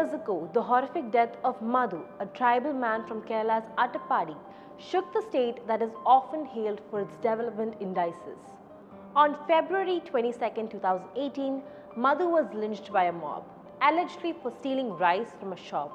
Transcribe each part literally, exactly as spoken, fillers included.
years ago, the horrific death of Madhu, a tribal man from Kerala's Attappady, shook the state that is often hailed for its development indices. On February twenty-second, two thousand eighteen, Madhu was lynched by a mob, allegedly for stealing rice from a shop.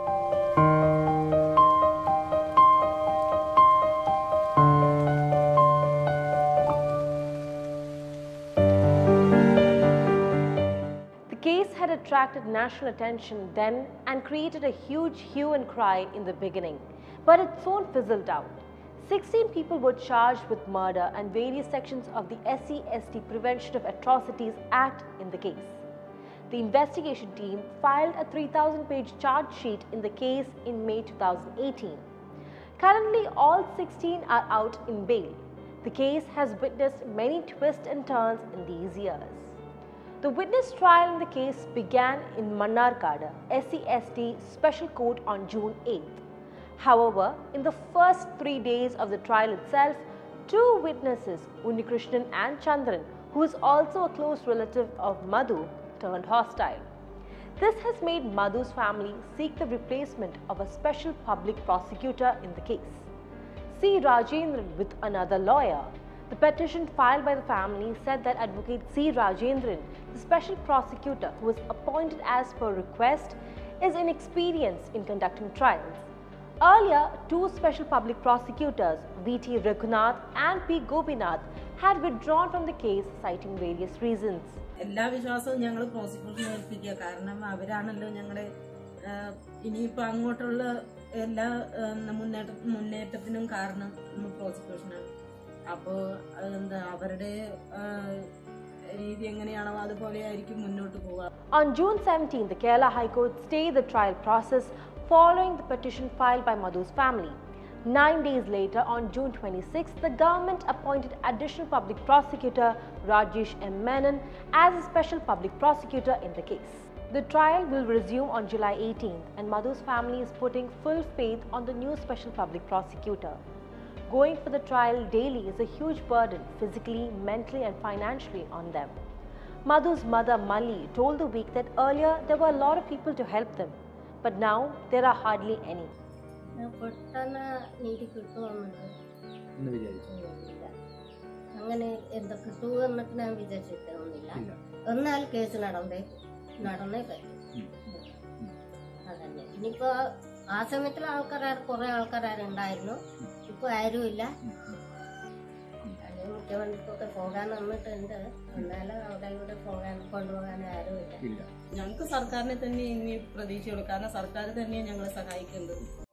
The case had attracted national attention then and created a huge hue and cry in the beginning, but it soon fizzled out. sixteen people were charged with murder and various sections of the S C S T Prevention of Atrocities Act in the case. The investigation team filed a three thousand page charge sheet in the case in May two thousand eighteen. Currently, all sixteen are out in bail. The case has witnessed many twists and turns in these years. The witness trial in the case began in Mannarkad, S C S T Special Court on June eighth. However, in the first three days of the trial itself, two witnesses, Unnikrishnan and Chandran, who is also a close relative of Madhu, turned hostile. This has made Madhu's family seek the replacement of a special public prosecutor in the case. C. Rajendran with another lawyer. The petition filed by the family said that Advocate C. Rajendran, the special prosecutor who was appointed as per request, is inexperienced in conducting trials. Earlier, two special public prosecutors, V T Raghunath and P. Gopinath, had withdrawn from the case citing various reasons. എല്ലാ വിശ്വാസവും ഞങ്ങൾ പ്രോസിക്യൂഷനെ ഏൽപ്പിക്കുക. കാരണം അവരാണല്ലോ ഞങ്ങളുടെ ഇനിയിപ്പോൾ അങ്ങോട്ടുള്ള എല്ലാ മുന്നേറ്റ മുന്നേറ്റത്തിനും കാരണം പ്രോസിക്യൂഷനാണ്. അപ്പോൾ എന്താ അവരുടെ രീതി എങ്ങനെയാണോ അതുപോലെ ആയിരിക്കും മുന്നോട്ട് പോവുക. On June seventeenth, the Kerala High Court stayed the trial process following the petition filed by Madhu's family. Nine days later, on June twenty-sixth, the government appointed additional public prosecutor Rajesh M. Menon as a special public prosecutor in the case. The trial will resume on July eighteenth, and Madhu's family is putting full faith on the new special public prosecutor. Going for the trial daily is a huge burden physically, mentally and financially on them. Madhu's mother Malli told The Week that earlier there were a lot of people to help them, but now there are hardly any. അങ്ങനെ എന്താ കിട്ടുമെന്നൊക്കെ ഞാൻ വിചാരിച്ചിട്ടൊന്നുമില്ല. എന്നാൽ case നടന്നേ നടന്നേ പറ്റും. അതന്നെ. ഇനിയിപ്പോ ആ സമയത്തിൽ ആൾക്കാർ കുറെ ആൾക്കാരുണ്ടായിരുന്നു. ഇപ്പൊ ആരുമില്ല. മുഖ്യമന്ത്രിക്കൊക്കെ പോകാൻ വന്നിട്ടുണ്ട്. എന്നാലും അവിടെ ഇവിടെ പോകാൻ കൊണ്ടുപോകാൻ ആരുമില്ല. ഞങ്ങൾക്ക് സർക്കാരിനെ തന്നെ ഇനി പ്രതീക്ഷയുള്ളൂ. കാരണം സർക്കാർ തന്നെയാണ് ഞങ്ങളെ സഹായിക്കേണ്ടത്.